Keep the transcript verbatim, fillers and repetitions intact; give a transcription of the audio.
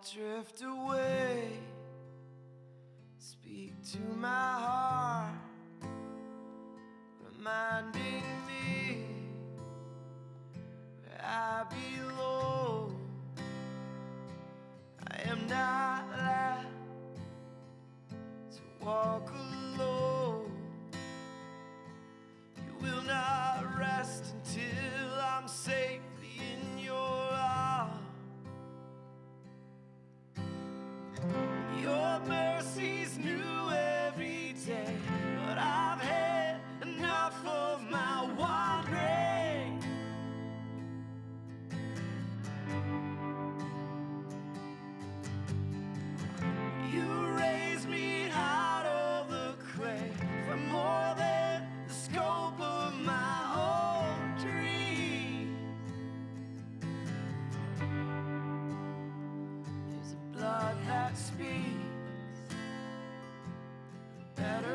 drift away, speak to my heart, reminding me where I belong. I am not allowed to walk alone. You will not rest until I'm safely in your arms. Your mercy's new every day, but I've had enough of my wandering. You raise me out of the clay for more than the scope of my own dreams. There's a blood that speaks better